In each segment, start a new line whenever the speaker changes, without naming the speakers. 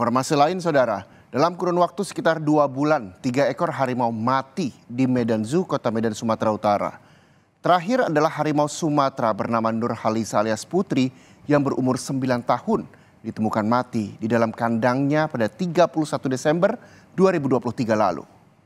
Informasi lain, saudara, dalam kurun waktu sekitar 2 bulan, 3 ekor harimau mati di Medan Zoo, Kota Medan, Sumatera Utara. Terakhir adalah harimau Sumatera bernama Nurhaliza alias Putri yang berumur 9 tahun, ditemukan mati di dalam kandangnya pada 31 Desember 2023 lalu.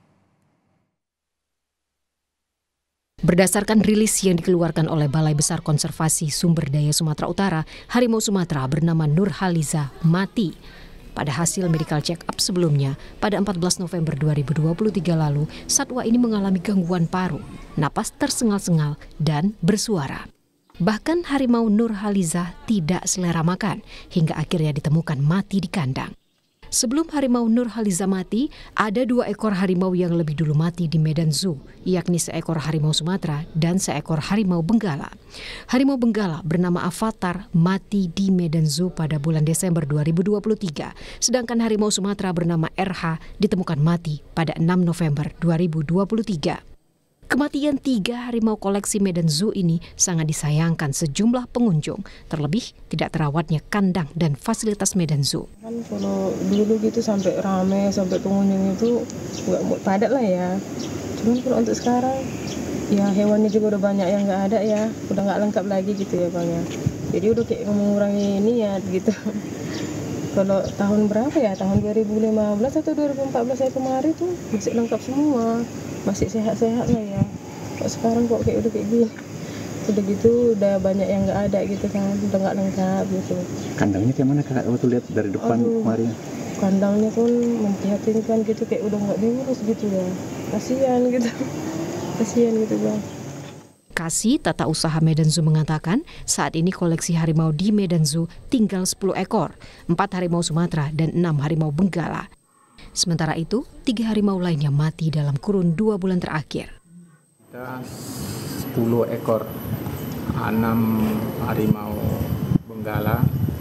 Berdasarkan rilis yang dikeluarkan oleh Balai Besar Konservasi Sumber Daya Sumatera Utara, harimau Sumatera bernama Nurhaliza mati. Pada hasil medical check-up sebelumnya, pada 14 November 2023 lalu, satwa ini mengalami gangguan paru, napas tersengal-sengal, dan bersuara. Bahkan harimau Nurhaliza tidak selera makan, hingga akhirnya ditemukan mati di kandang. Sebelum harimau Nurhaliza mati, ada 2 ekor harimau yang lebih dulu mati di Medan Zoo, yakni seekor harimau Sumatera dan seekor harimau Benggala. Harimau Benggala bernama Avatar mati di Medan Zoo pada bulan Desember 2023, sedangkan harimau Sumatera bernama RH ditemukan mati pada 6 November 2023. Kematian 3 harimau koleksi Medan Zoo ini sangat disayangkan sejumlah pengunjung, terlebih tidak terawatnya kandang dan fasilitas Medan Zoo.
Kan kalau dulu gitu sampai ramai, sampai pengunjung itu nggak padat lah ya. Cuman kalau untuk sekarang, ya hewannya juga udah banyak yang nggak ada ya, udah nggak lengkap lagi gitu ya Bang ya. Jadi udah kayak mengurangi niat gitu. Kalau tahun berapa ya, tahun 2015 atau 2014 saya kemarin tuh masih lengkap semua, masih sehat-sehat lah ya. Kok sekarang kok kayak udah kayak gini, udah gitu udah banyak yang nggak ada gitu kan, udah nggak lengkap gitu.
Kandangnya kayak mana Kak, waktu lihat dari depan kemarin?
Kandangnya pun memprihatinkan gitu, kayak udah nggak diurus gitu ya, kasihan gitu, kasihan gitu Bang.
Kasih Tata Usaha Medan Zoo mengatakan saat ini koleksi harimau di Medan Zoo tinggal 10 ekor, 4 harimau Sumatera dan 6 harimau Benggala. Sementara itu, 3 harimau lainnya mati dalam kurun 2 bulan terakhir.
Kita 10 ekor, 6 harimau Benggala,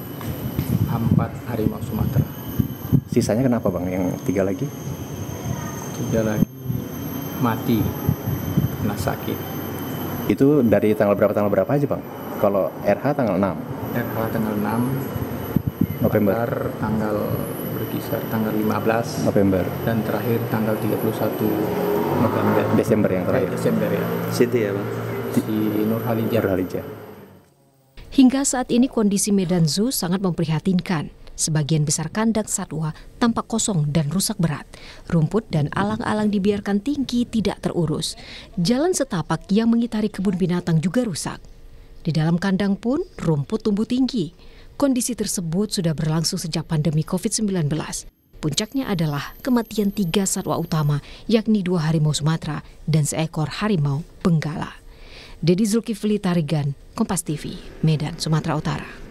4 harimau Sumatera.
Sisanya kenapa Bang, yang 3 lagi?
3 lagi mati karena sakit.
Itu dari tanggal berapa aja Bang? Kalau RH tanggal 6?
RH tanggal 6,
November.
Tanggal berkisar tanggal 15
November.
Dan terakhir tanggal 31 November.
Desember yang terakhir.
Desember ya.
Siti ya Bang?
Si Nurhaliza.
Hingga saat ini kondisi Medan Zoo sangat memprihatinkan. Sebagian besar kandang satwa tampak kosong dan rusak berat. Rumput dan alang-alang dibiarkan tinggi tidak terurus. Jalan setapak yang mengitari kebun binatang juga rusak. Di dalam kandang pun rumput tumbuh tinggi. Kondisi tersebut sudah berlangsung sejak pandemi COVID-19. Puncaknya adalah kematian 3 satwa utama, yakni 2 harimau Sumatera dan seekor harimau Benggala. Dedi Zulkifli Tarigan, Kompas TV, Medan, Sumatera Utara.